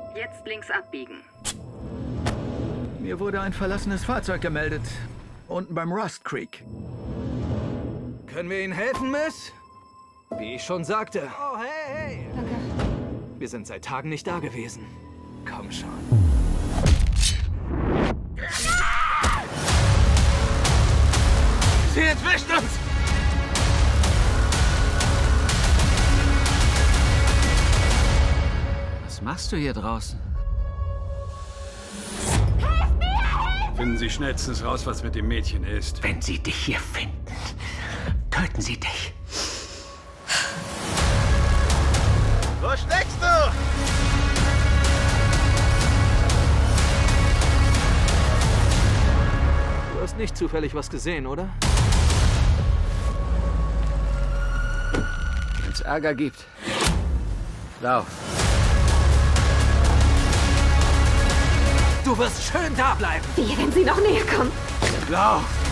Jetzt links abbiegen. Mir wurde ein verlassenes Fahrzeug gemeldet. Unten beim Rust Creek. Können wir Ihnen helfen, Miss? Wie ich schon sagte. Oh, hey. Danke. Wir sind seit Tagen nicht da gewesen. Komm schon. Sie entwischt uns! Was machst du hier draußen? Finden Sie schnellstens raus, was mit dem Mädchen ist. Wenn sie dich hier finden, töten sie dich. Wo steckst du? Du hast nicht zufällig was gesehen, oder? Wenn es Ärger gibt, lauf. Du wirst schön da bleiben. Wie, wenn sie noch näher kommen? Lauf!